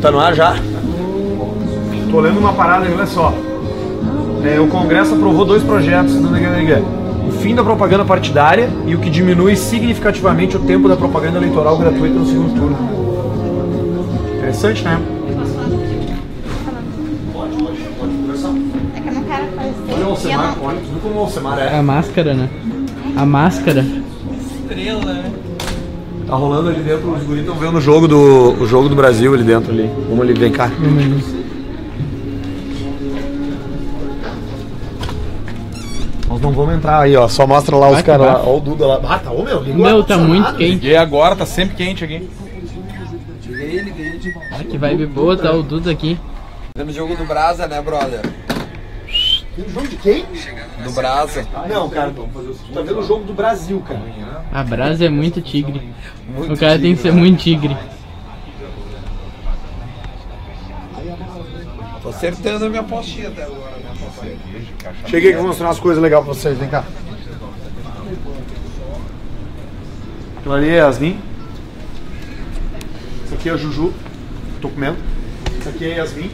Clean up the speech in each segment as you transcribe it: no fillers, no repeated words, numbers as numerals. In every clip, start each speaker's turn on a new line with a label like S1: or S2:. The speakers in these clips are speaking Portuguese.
S1: Tá no ar já? Tô lendo uma parada aí, olha só. O Congresso aprovou 2 projetos do Neganega. O fim da propaganda partidária e o que diminui significativamente o tempo da propaganda eleitoral gratuita no segundo turno. Interessante, né? Pode conversar.
S2: É que eu não quero fazer.
S1: Olha o Alcemar, olha, tu viu como o Alcemar é?
S3: A máscara, né? A máscara.
S4: Estrela, né?
S1: Tá rolando ali dentro, os guris estão vendo o jogo do Brasil ali dentro ali. Vamos ali, vem cá. Nós não vamos entrar aí, ó. Só mostra lá os caras lá. Ó o Duda lá. Ah, tá, ô meu, ligou.
S3: Meu, tá muito quente.
S4: Liguei agora, tá sempre quente aqui.
S3: Ah, que vibe boa, tá o Duda aqui.
S4: Temos jogo do Brasa, né, brother?
S1: Tem jogo de quem?
S4: Do Brasa.
S1: Não, cara, tu tá vendo o jogo do Brasil, cara.
S3: A Brasa é muito tigre.
S4: Muito
S3: O cara tem que ser muito tigre.
S4: Tô acertando a minha apostinha até agora, né?
S1: Cheguei aqui pra mostrar umas coisas legais pra vocês, vem cá. Aquilo ali é Yasmin. Isso aqui é a Juju. Tô comendo. Isso aqui é Yasmin.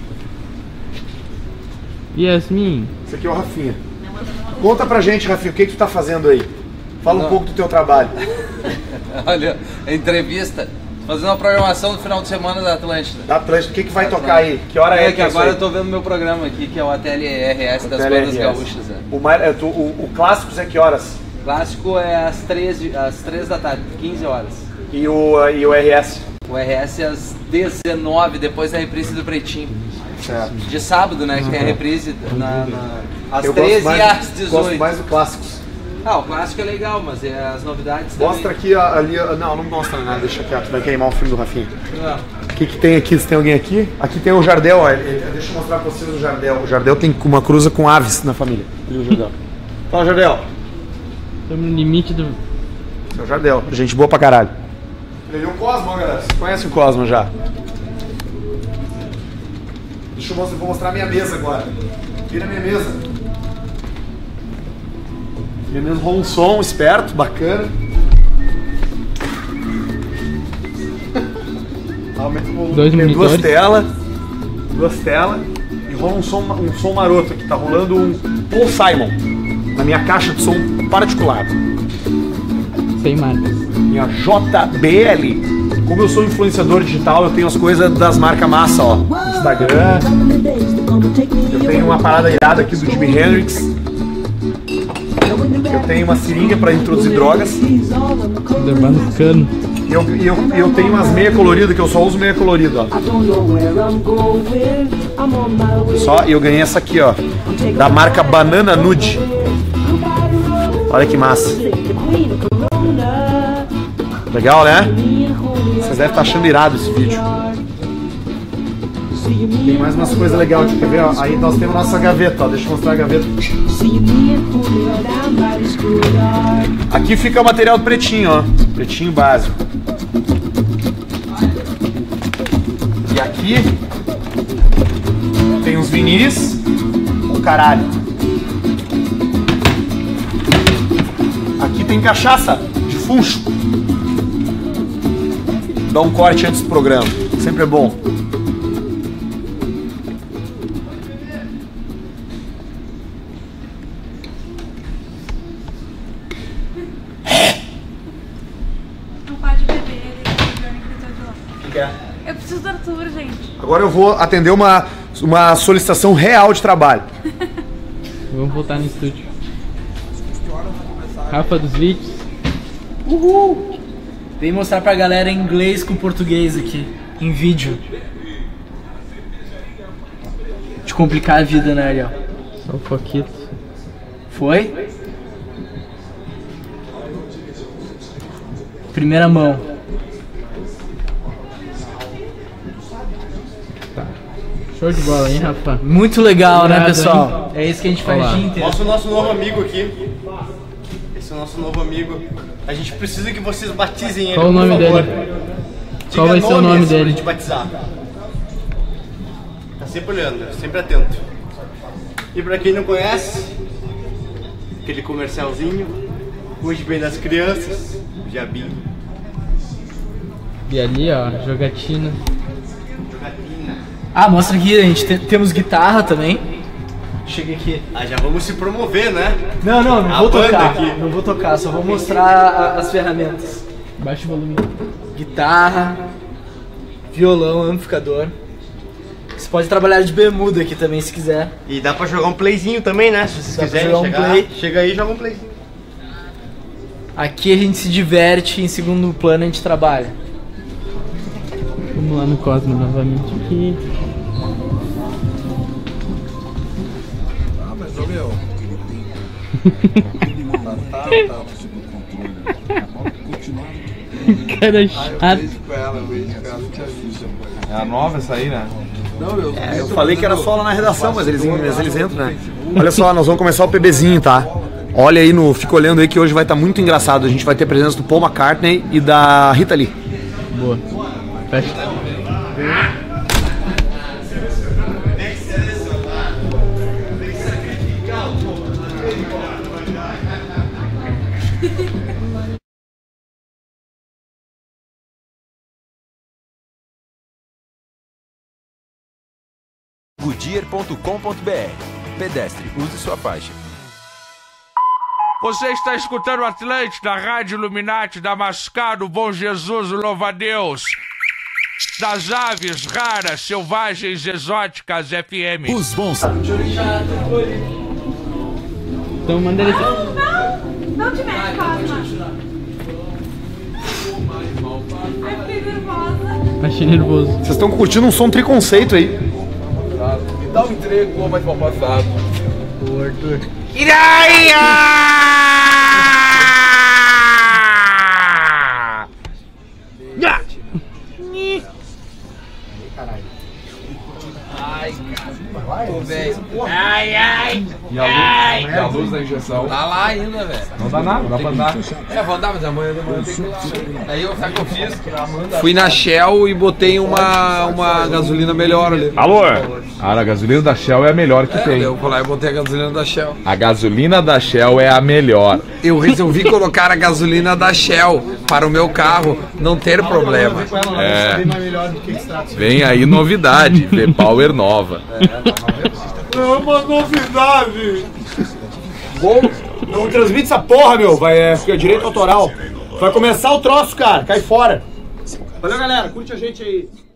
S3: Yasmin.
S1: Isso aqui é o Rafinha. Conta pra gente, Rafinha, o que tu tá fazendo aí? Fala um pouco do teu trabalho.
S4: Olha, a entrevista. Fazendo uma programação no final de semana da Atlântida.
S1: Da Atlântida, o que vai tocar aí? Que hora é
S4: que agora eu tô vendo meu programa aqui, que é o ATLRS das bandas gaúchas.
S1: O Clássicos é que horas?
S4: Clássico é às 3 da tarde, 15 horas.
S1: E o RS?
S4: O RS é às 19, depois da reprise do Pretinho.
S1: Certo.
S4: De sábado, né? Que tem a reprise às
S1: Eu
S4: 13
S1: gosto
S4: e às 18.
S1: Gosto mais do Clássicos.
S4: Ah, o clássico é legal, mas é as novidades
S1: mostra
S4: também.
S1: aqui, ali, não mostra nada, deixa quieto, vai queimar o filme do Rafinha.
S4: Não.
S1: O que tem aqui? Se tem alguém aqui? Aqui tem o Jardel, ó, deixa eu mostrar pra vocês o Jardel. O Jardel tem uma cruza com aves na família. Ali o Jardel. Fala, Jardel.
S3: Estamos no limite do...
S1: Seu Jardel, gente boa pra caralho. Ele é o Cosmo, galera. Vocês conhecem o Cosmo já? Deixa eu mostrar, vou mostrar a minha mesa agora. Vira a minha mesa. Minha mesa rola um som esperto, bacana. Aumenta o volume. Tem duas telas e rola um som maroto aqui. Tá rolando um Paul Simon na minha caixa de som particular.
S3: Sem marcas.
S1: Minha JBL. Como eu sou influenciador digital, eu tenho as coisas das marcas massa, ó. No Instagram. Eu tenho uma parada irada aqui do Jimi Hendrix. Eu tenho uma seringa para introduzir drogas.
S3: Levando cano.
S1: E eu tenho umas meia coloridas, que eu só uso meia colorida, ó. E eu ganhei essa aqui, ó. Da marca Banana Nude. Olha que massa. Legal, né? Vocês devem estar achando irado esse vídeo. Tem mais umas coisas legais aqui, quer ver? Ó? Aí nós temos nossa gaveta, ó. Deixa eu mostrar a gaveta. Aqui fica o material do pretinho, ó. Pretinho básico. E aqui tem uns vinis. Oh, caralho. Aqui tem cachaça de funcho. Dá um corte antes do programa. Sempre é bom.
S2: Eu preciso do Arthur, gente.
S1: Agora eu vou atender uma solicitação real de trabalho.
S3: Vamos voltar no estúdio. Rafa dos vídeos.
S5: Uhul! Vem mostrar pra galera em inglês com português aqui, em vídeo. De complicar a vida, né, Ariel?
S3: Só um pouquinho.
S5: Foi? Primeira mão.
S3: Show de bola, hein, Rafa?
S5: Muito legal,
S3: Obrigado,
S5: né, pessoal?
S3: Hein?
S5: É isso que a gente faz o dia inteiro.
S6: Mostra o nosso novo amigo aqui. Esse é o nosso novo amigo. A gente precisa que vocês batizem ele.
S3: Qual o nome
S6: por favor.
S3: dele?
S6: Diga
S3: Qual vai ser o nome
S6: antes
S3: dele?
S6: Pra gente batizar. Tá sempre olhando, sempre atento. E pra quem não conhece, aquele comercialzinho, hoje bem das crianças, o Jabinho.
S3: E ali, ó, jogatina.
S6: Jogatina.
S5: Ah, mostra aqui, a gente temos guitarra também. Chega aqui.
S6: Ah, já vamos se promover, né?
S5: Não
S6: A
S5: vou
S6: banda
S5: tocar.
S6: aqui.
S5: Não vou tocar, só vou mostrar as ferramentas.
S3: Baixa o volume.
S5: Guitarra, violão, amplificador. Você pode trabalhar de bermuda aqui também, se quiser.
S6: E dá pra jogar um playzinho também, né? Se vocês
S5: Dá pra
S6: quiserem
S5: jogar um
S6: chegar,
S5: play.
S6: chega aí e joga um playzinho.
S5: Aqui a gente se diverte, em segundo plano a gente trabalha.
S3: Vamos lá no Cosmo novamente aqui.
S7: Ah, mas ô meu.
S3: Cara chato.
S7: Com ela, eu vejo com ela, te aviso.
S1: É a nova essa aí, né?
S7: Não,
S1: Eu falei que era só lá na redação, mas eles entram, né? Olha só, nós vamos começar o PBzinho, tá? Olha aí, fica olhando aí que hoje vai estar muito engraçado. A gente vai ter a presença do Paul McCartney e da Rita Lee.
S3: Boa. Fecha.
S8: Goodyear.com.br. Pedestre, use sua faixa.
S9: Você está escutando o Atlântida, Rádio Illuminati, Damascado, Bom Jesus, Louva-a-Deus, das aves raras, selvagens, exóticas, FM.
S8: Os bons.
S3: Então manda ele.
S2: Não te mexe, Cosma. Ai, fiquei nervosa.
S3: Achei nervoso.
S1: Vocês estão curtindo um som triconceito aí.
S7: Me dá um entrego, mas mal passado.
S5: O Arthur.
S4: Ô, velho.
S7: E a luz da injeção?
S4: Tá lá ainda, velho.
S1: Não dá nada, dá pra andar.
S4: Vou andar, mas amanhã de manhã tem que ir lá. Aí eu, sabe o que eu fiz?
S10: Fui na Shell e botei uma gasolina melhor ali.
S1: Alô? A gasolina da Shell é a melhor que tem.
S10: Eu vou lá e botei a gasolina da Shell.
S1: A gasolina da Shell é a melhor.
S10: Eu resolvi colocar a gasolina da Shell para o meu carro não ter problema.
S1: É. Vem aí novidade, V-Power nova.
S7: É uma novidade!
S1: Não transmite essa porra, meu. Fica direito autoral. Vai começar o troço, cara. Cai fora. Valeu, galera. Curte a gente aí.